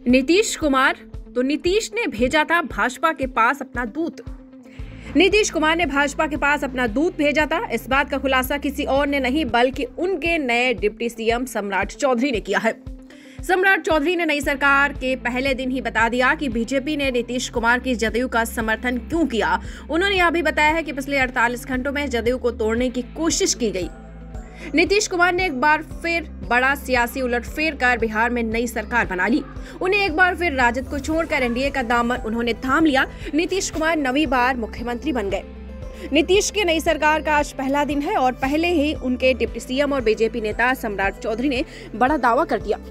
नीतीश कुमार, तो नीतीश ने भेजा था भाजपा के पास अपना दूत। नीतीश कुमार ने भाजपा के पास अपना दूत भेजा था। इस बात का खुलासा किसी और ने नहीं बल्कि उनके नए डिप्टी सीएम सम्राट चौधरी ने किया है। सम्राट चौधरी ने नई सरकार के पहले दिन ही बता दिया कि बीजेपी ने नीतीश कुमार की जदयू का समर्थन क्यों किया। उन्होंने यह भी बताया है कि पिछले 48 घंटों में जदयू को तोड़ने की कोशिश की गई। नीतीश कुमार ने एक बार फिर बड़ा सियासी उलटफेर कर बिहार में नई सरकार बना ली। उन्हें एक बार फिर राजद को छोड़कर एनडीए का दामन उन्होंने थाम लिया। नीतीश कुमार नवीं बार मुख्यमंत्री बन गए। नीतीश की नई सरकार का आज पहला दिन है और पहले ही उनके डिप्टी सीएम और बीजेपी नेता सम्राट चौधरी ने बड़ा दावा कर दिया।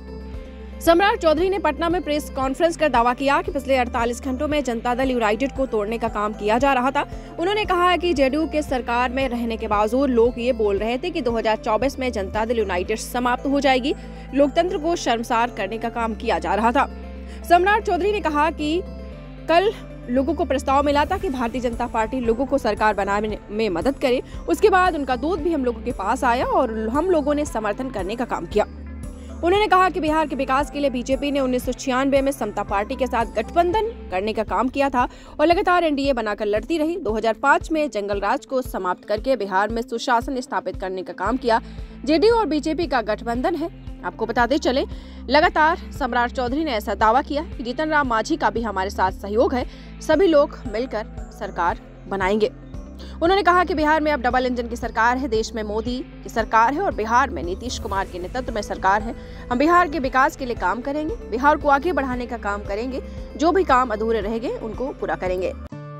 सम्राट चौधरी ने पटना में प्रेस कॉन्फ्रेंस कर दावा किया कि पिछले 48 घंटों में जनता दल यूनाइटेड को तोड़ने का काम किया जा रहा था। उन्होंने कहा कि जेडीयू के सरकार में रहने के बावजूद लोग ये बोल रहे थे कि 2024 में जनता दल यूनाइटेड समाप्त हो जाएगी। लोकतंत्र को शर्मसार करने का काम किया जा रहा था। सम्राट चौधरी ने कहा कि कल लोगों को प्रस्ताव मिला था कि भारतीय जनता पार्टी लोगों को सरकार बनाने में मदद करे। उसके बाद उनका दूत भी हम लोगों के पास आया और हम लोगों ने समर्थन करने का काम किया। उन्होंने कहा कि बिहार के विकास के लिए बीजेपी ने 1996 में समता पार्टी के साथ गठबंधन करने का काम किया था और लगातार एनडीए बनाकर लड़ती रही। 2005 में जंगल राज को समाप्त करके बिहार में सुशासन स्थापित करने का काम किया। जेडीयू और बीजेपी का गठबंधन है। आपको बताते चले, लगातार सम्राट चौधरी ने ऐसा दावा किया कि जीतन राम मांझी का भी हमारे साथ सहयोग है। सभी लोग मिलकर सरकार बनाएंगे। उन्होंने कहा कि बिहार में अब डबल इंजन की सरकार है। देश में मोदी की सरकार है और बिहार में नीतीश कुमार के नेतृत्व में सरकार है। हम बिहार के विकास के लिए काम करेंगे, बिहार को आगे बढ़ाने का काम करेंगे। जो भी काम अधूरे रहेंगे उनको पूरा करेंगे।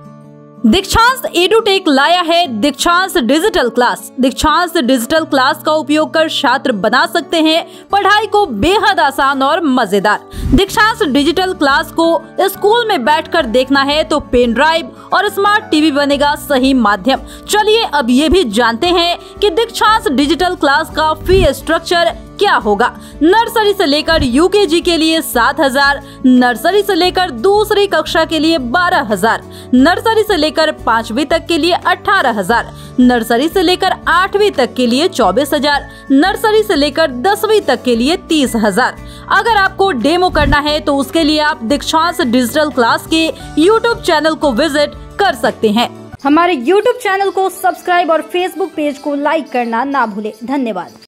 दीक्षांत एडुटेक लाया है Dikshant digital class. Dikshant digital class का उपयोग कर छात्र बना सकते हैं पढ़ाई को बेहद आसान और मजेदार। दीक्षांत डिजिटल क्लास को स्कूल में बैठकर देखना है तो पेन ड्राइव और स्मार्ट टीवी बनेगा सही माध्यम। चलिए अब ये भी जानते हैं कि दीक्षांत डिजिटल क्लास का फी स्ट्रक्चर क्या होगा। नर्सरी से लेकर यूकेजी के लिए 7,000, नर्सरी से लेकर दूसरी कक्षा के लिए 12,000, नर्सरी से लेकर 5वीं तक के लिए 18,000, नर्सरी से लेकर 8वीं तक के लिए 24,000, नर्सरी से लेकर 10वीं तक के लिए 30,000। अगर आपको डेमो करना है तो उसके लिए आप दीक्षांत डिजिटल क्लास के YouTube चैनल को विजिट कर सकते हैं। हमारे YouTube चैनल को सब्सक्राइब और Facebook पेज को लाइक करना ना भूले। धन्यवाद।